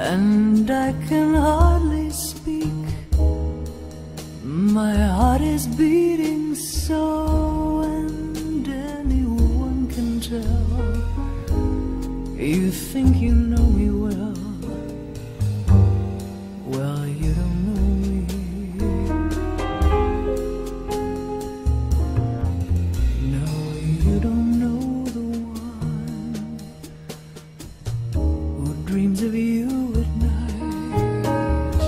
and I can hardly speak. My heart is beating so, and anyone can tell. You think you know me well, well, you don't know me. No, you don't know the one who dreams of you at night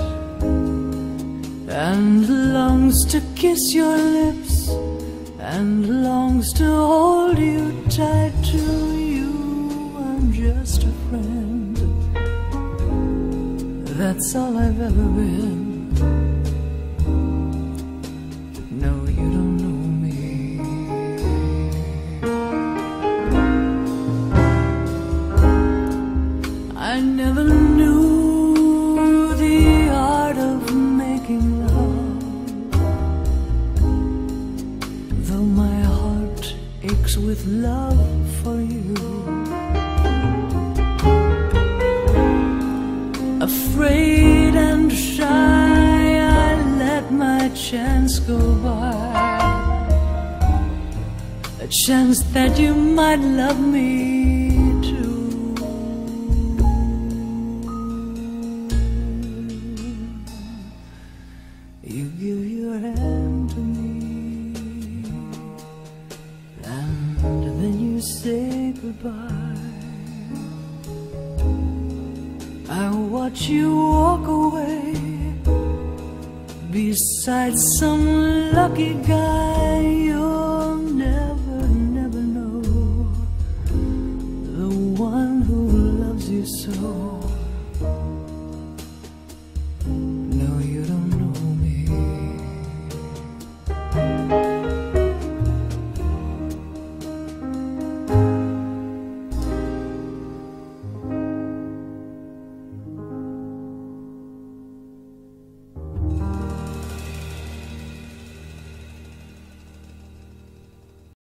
and longs to kiss your lips and longs to hold you tight. To you I'm just a friend, that's all I've ever been. No, you don't know me. I never knew the art of making love, though my heart aches with love for you. Afraid and shy, I let my chance go by, a chance that you might love me too. You give your hand to me, and then you say goodbye. I watch you walk away beside some lucky guy.